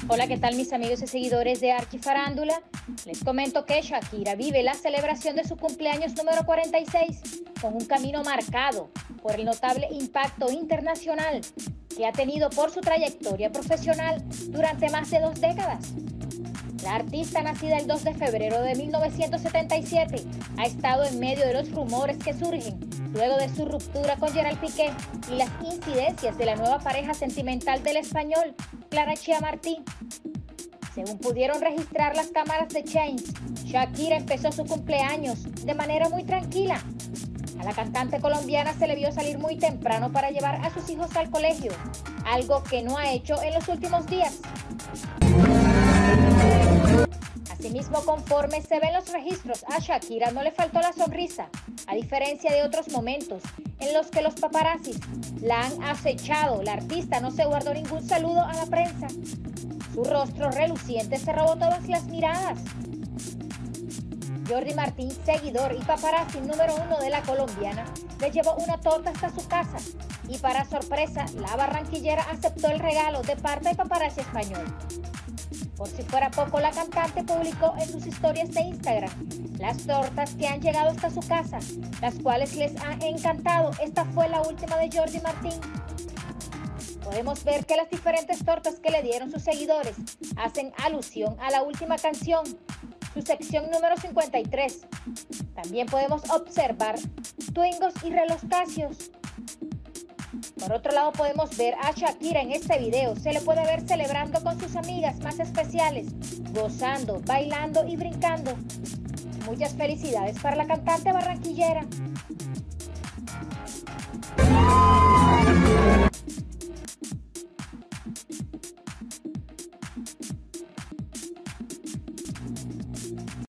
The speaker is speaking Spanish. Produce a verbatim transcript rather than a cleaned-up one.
Hola, ¿qué tal mis amigos y seguidores de Archifarándula? Les comento que Shakira vive la celebración de su cumpleaños número cuarenta y seis con un camino marcado por el notable impacto internacional que ha tenido por su trayectoria profesional durante más de dos décadas. La artista, nacida el dos de febrero de mil novecientos setenta y siete, ha estado en medio de los rumores que surgen luego de su ruptura con Gerald Piqué y las incidencias de la nueva pareja sentimental del español, Clara Chía Martí. Según pudieron registrar las cámaras de Change, Shakira empezó su cumpleaños de manera muy tranquila. A la cantante colombiana se le vio salir muy temprano para llevar a sus hijos al colegio, algo que no ha hecho en los últimos días. Asimismo, conforme se ven los registros, a Shakira no le faltó la sonrisa, a diferencia de otros momentos en los que los paparazzis la han acechado. La artista no se guardó ningún saludo a la prensa. Su rostro reluciente se robó todas las miradas. Jordi Martín, seguidor y paparazzi número uno de la colombiana, le llevó una torta hasta su casa y, para sorpresa, la barranquillera aceptó el regalo de parte del paparazzi español. Por si fuera poco, la cantante publicó en sus historias de Instagram las tortas que han llegado hasta su casa, las cuales les han encantado. Esta fue la última de Jordi Martín. Podemos ver que las diferentes tortas que le dieron sus seguidores hacen alusión a la última canción, su sección número cincuenta y tres. También podemos observar Twingos y reloscacios. Por otro lado, podemos ver a Shakira en este video. Se le puede ver celebrando con sus amigas más especiales, gozando, bailando y brincando. Muchas felicidades para la cantante barranquillera.